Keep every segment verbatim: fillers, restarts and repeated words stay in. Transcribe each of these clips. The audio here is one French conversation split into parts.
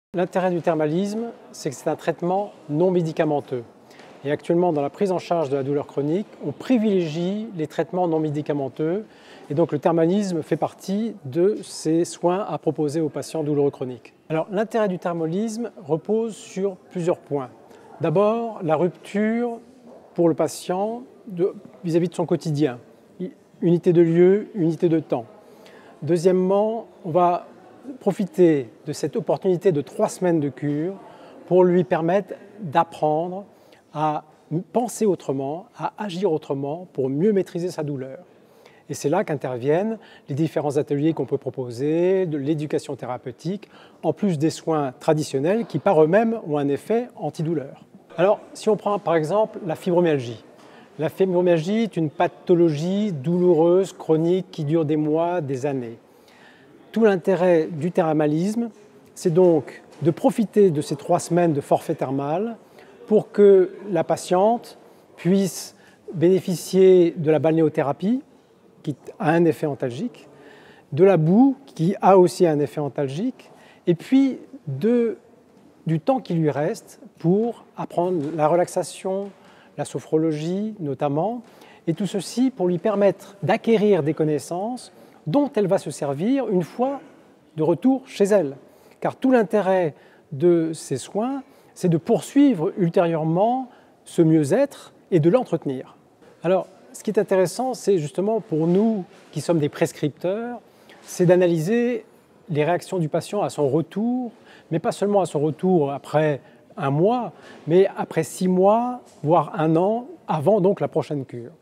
L'intérêt du thermalisme, c'est que c'est un traitement non médicamenteux. Et actuellement, dans la prise en charge de la douleur chronique, on privilégie les traitements non médicamenteux. Et donc le thermalisme fait partie de ces soins à proposer aux patients douloureux chroniques. Alors l'intérêt du thermalisme repose sur plusieurs points. D'abord, la rupture pour le patient vis-à-vis de, de son quotidien. Unité de lieu, unité de temps. Deuxièmement, on va profiter de cette opportunité de trois semaines de cure pour lui permettre d'apprendre à penser autrement, à agir autrement pour mieux maîtriser sa douleur. Et c'est là qu'interviennent les différents ateliers qu'on peut proposer, de l'éducation thérapeutique, en plus des soins traditionnels qui par eux-mêmes ont un effet antidouleur. Alors, si on prend par exemple la fibromyalgie. La fibromyalgie est une pathologie douloureuse, chronique, qui dure des mois, des années. Tout l'intérêt du thermalisme, c'est donc de profiter de ces trois semaines de forfait thermal pour que la patiente puisse bénéficier de la balnéothérapie, qui a un effet antalgique, de la boue, qui a aussi un effet antalgique, et puis de, du temps qui lui reste pour apprendre la relaxation, la sophrologie notamment, et tout ceci pour lui permettre d'acquérir des connaissances dont elle va se servir une fois de retour chez elle. Car tout l'intérêt de ces soins, c'est de poursuivre ultérieurement ce mieux-être et de l'entretenir. Alors, ce qui est intéressant, c'est justement pour nous qui sommes des prescripteurs, c'est d'analyser les réactions du patient à son retour, mais pas seulement à son retour après un mois, mais après six mois, voire un an, avant donc la prochaine cure.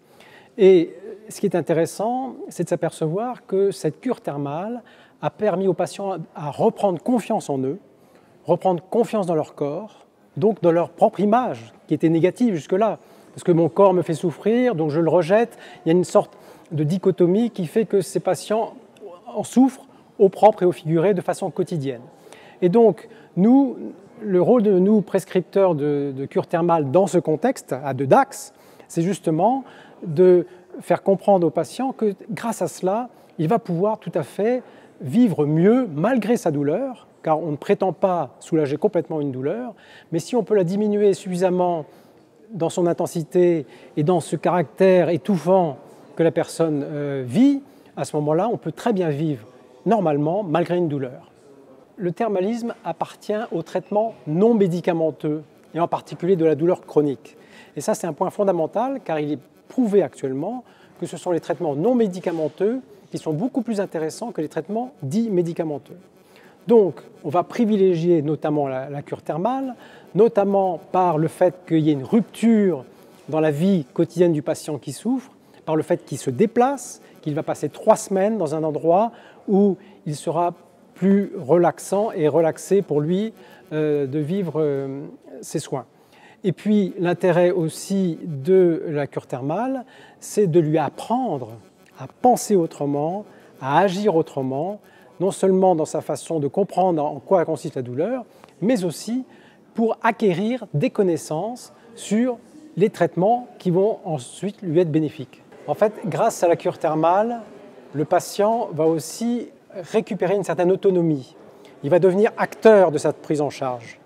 Et ce qui est intéressant, c'est de s'apercevoir que cette cure thermale a permis aux patients à reprendre confiance en eux, reprendre confiance dans leur corps, donc dans leur propre image, qui était négative jusque-là. Parce que mon corps me fait souffrir, donc je le rejette. Il y a une sorte de dichotomie qui fait que ces patients en souffrent au propre et au figuré de façon quotidienne. Et donc, nous, le rôle de nous, prescripteurs de, de cure thermale dans ce contexte, à deux d'axes, c'est justement de faire comprendre aux patients que grâce à cela, il va pouvoir tout à fait vivre mieux malgré sa douleur, car on ne prétend pas soulager complètement une douleur, mais si on peut la diminuer suffisamment dans son intensité et dans ce caractère étouffant que la personne euh, vit, à ce moment-là, on peut très bien vivre normalement malgré une douleur. Le thermalisme appartient au traitement non médicamenteux, et en particulier de la douleur chronique. Et ça, c'est un point fondamental, car il est prouvé actuellement que ce sont les traitements non médicamenteux qui sont beaucoup plus intéressants que les traitements dits médicamenteux. Donc, on va privilégier notamment la, la cure thermale, notamment par le fait qu'il y ait une rupture dans la vie quotidienne du patient qui souffre, par le fait qu'il se déplace, qu'il va passer trois semaines dans un endroit où il sera plus relaxant et relaxé pour lui euh, de vivre euh, ses soins. Et puis l'intérêt aussi de la cure thermale, c'est de lui apprendre à penser autrement, à agir autrement, non seulement dans sa façon de comprendre en quoi consiste la douleur, mais aussi pour acquérir des connaissances sur les traitements qui vont ensuite lui être bénéfiques. En fait, grâce à la cure thermale, le patient va aussi récupérer une certaine autonomie. Il va devenir acteur de cette prise en charge.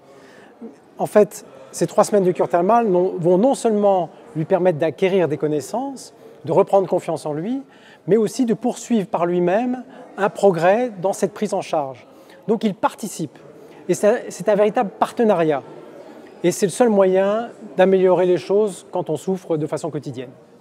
En fait, ces trois semaines de cure thermale vont non seulement lui permettre d'acquérir des connaissances, de reprendre confiance en lui, mais aussi de poursuivre par lui-même un progrès dans cette prise en charge. Donc il participe. Et c'est un véritable partenariat. Et c'est le seul moyen d'améliorer les choses quand on souffre de façon quotidienne.